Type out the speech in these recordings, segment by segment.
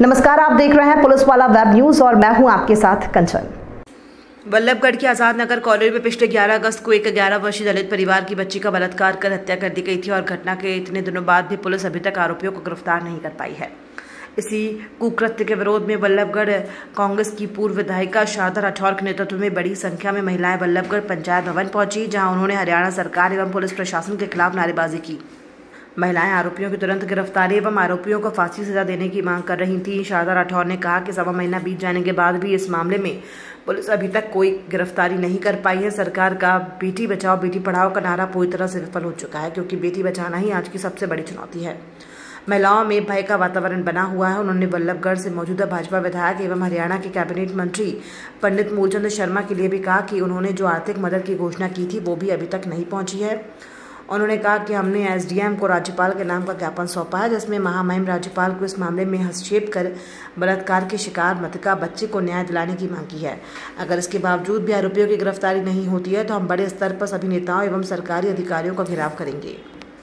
नमस्कार, आप देख रहे हैं पुलिस वाला वेब न्यूज और मैं हूं आपके साथ कंचन। बल्लभगढ़ के आजाद नगर कॉलोनी में पिछले 11 अगस्त को एक 11 वर्षीय दलित परिवार की बच्ची का बलात्कार कर हत्या कर दी गई थी और घटना के इतने दिनों बाद भी पुलिस अभी तक आरोपियों को गिरफ्तार नहीं कर पाई है। इसी कुकृत्य के विरोध में बल्लभगढ़ कांग्रेस की पूर्व विधायिका शारदा राठौर के नेतृत्व में बड़ी संख्या में महिलाएं बल्लभगढ़ पंचायत भवन पहुंची, जहां उन्होंने हरियाणा सरकार एवं पुलिस प्रशासन के खिलाफ नारेबाजी की। महिलाएं आरोपियों की तुरंत गिरफ्तारी एवं आरोपियों को फांसी सजा देने की मांग कर रही थीं। शारदा राठौर ने कहा कि 1.25 महीना बीत जाने के बाद भी इस मामले में पुलिस अभी तक कोई गिरफ्तारी नहीं कर पाई है। सरकार का बेटी बचाओ बेटी पढ़ाओ का नारा पूरी तरह से विफल हो चुका है, क्योंकि बेटी बचाना ही आज की सबसे बड़ी चुनौती है। महिलाओं में भय का वातावरण बना हुआ है। उन्होंने बल्लभगढ़ से मौजूदा भाजपा विधायक एवं हरियाणा के कैबिनेट मंत्री पंडित मूलचंद शर्मा के लिए भी कहा कि उन्होंने जो आर्थिक मदद की घोषणा की थी वो भी अभी तक नहीं पहुंची है। उन्होंने कहा कि हमने एसडीएम को राज्यपाल के नाम का ज्ञापन सौंपा है, जिसमें महामहिम राज्यपाल को इस मामले में हस्तक्षेप कर बलात्कार के शिकार मृतका बच्चे को न्याय दिलाने की मांग की है। अगर इसके बावजूद भी आरोपियों की गिरफ्तारी नहीं होती है तो हम बड़े स्तर पर सभी नेताओं एवं सरकारी अधिकारियों का घेराव करेंगे।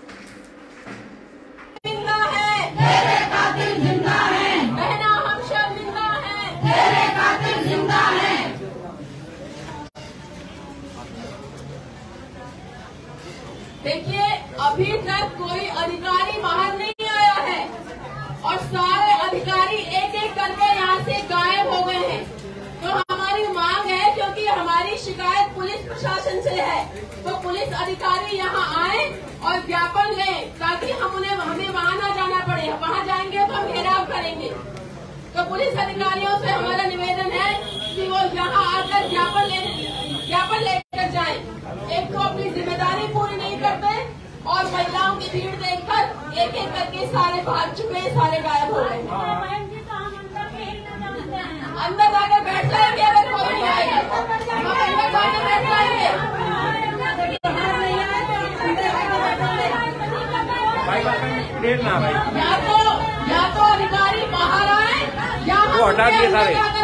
देखिए, अभी तक कोई अधिकारी बाहर नहीं आया है और सारे अधिकारी एक एक करके यहाँ से गायब हो गए हैं। तो हमारी मांग है, क्योंकि हमारी शिकायत पुलिस प्रशासन से है, तो पुलिस अधिकारी यहाँ आए और ज्ञापन लें, ताकि हमें वहाँ न जाना पड़े। वहाँ जाएंगे तो हम घेराव करेंगे। तो पुलिस अधिकारियों से हमारा निवेदन है कि वो यहाँ आकर ज्ञापन लेकर जाए। एक तो अपनी जिम्मेदारी पूरी नहीं करते और महिलाओं की भीड़ देखकर एक एक करके सारे भाग चुके, सारे गायब हो गए। अंदर जाकर बैठ जाएंगे, अगर कोई नहीं आएगा अंदर जाकर बैठ जाएंगे। या तो अधिकारी बाहर आए या हम